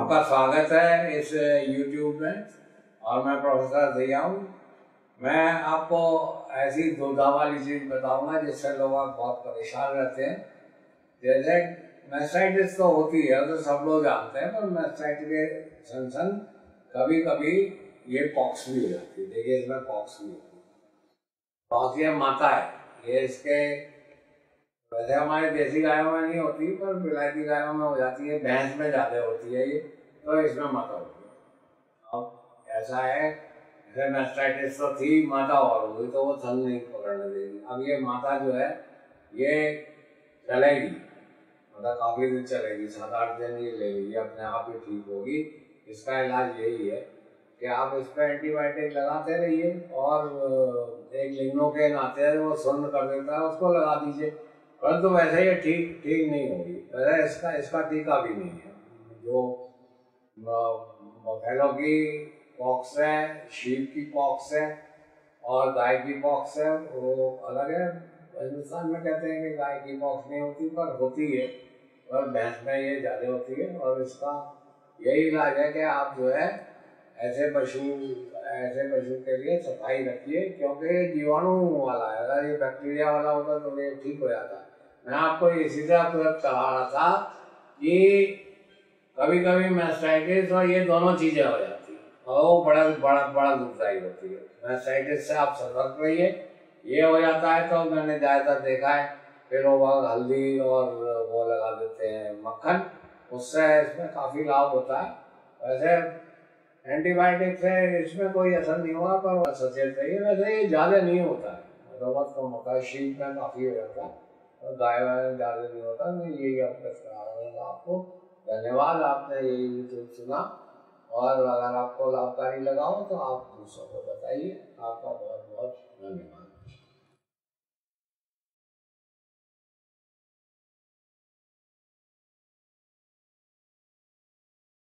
आपका स्वागत है इस YouTube में और मैं प्रोफेसर अथैया हूँ। मैं आपको ऐसी दुविधा वाली चीज़ बताऊंगा जिससे लोग बहुत परेशान रहते हैं। जैसे मैस्टाइटिस तो होती है, तो सब लोग जानते हैं, पर मैस्टाइटिस के सन कभी कभी ये पॉक्स भी हो जाती है। देखिए इसमें पॉक्स भी होती है। पॉक्स ये माता है, ये इसके वैसे हमारे देसी गायों में नहीं होती, पर विलायती गायों में हो जाती है, भैंस में ज़्यादा होती है ये, तो इसमें माता होती है। अब ऐसा है, जैसे मैस्टाइटिस तो थी, माता और हुई तो वो थन नहीं पकड़ने देगी। अब ये माता जो है ये चलेगी, मतलब काफ़ी दिन चलेगी, 7-8 दिन ये ले लीजिए, अपने आप ही ठीक होगी। इसका इलाज यही है कि आप इस पर एंटीबायोटिक लगाते रहिए और एक लिग्नोकेन आते हैं वो सुन्न कर देता है, उसको लगा दीजिए, परंतु वैसे ये ठीक नहीं होगी। वैसे इसका टीका भी नहीं है। जो बफेलो की पॉक्स है, शीप की पॉक्स है और गाय की पॉक्स है, वो अलग है। हिंदुस्तान में कहते हैं कि गाय की पॉक्स नहीं होती, पर होती है, और भैंस में ये ज़्यादा होती है। और इसका यही इलाज है कि आप जो है ऐसे पशु के लिए सफाई रखिए, क्योंकि ये जीवाणु वाला है। अगर ये बैक्टीरिया वाला होता तो ये ठीक हो जाता। मैं आपको इसी तरह तुरंत कहा रहा था कि कभी कभी मैस्टाइटिस और ये दोनों चीज़ें हो जाती हैं और वो बड़ा दुखदायी होती है। मैस्टाइटिस से आप सतर्क रहिए। ये हो जाता है तो मैंने ज़्यादातर देखा है, फिर वो हल्दी और वो लगा देते हैं मक्खन, उससे इसमें काफ़ी लाभ होता है। वैसे एंटीबायोटिक से इसमें कोई असर नहीं हुआ, पर सचेत रहिए। वैसे ये ज़्यादा नहीं होता है, मतलब बहुत कम होता है। शीप में काफ़ी हो जाता है और गाय में ज़्यादा नहीं होता। मैं यही अवगत करा रहा हूँ आपको। धन्यवाद, आपने यही यूट्यूब सुना, और अगर आपको लाभकारी लगा हो तो आप दूसरों को बताइए। आपका बहुत बहुत धन्यवाद।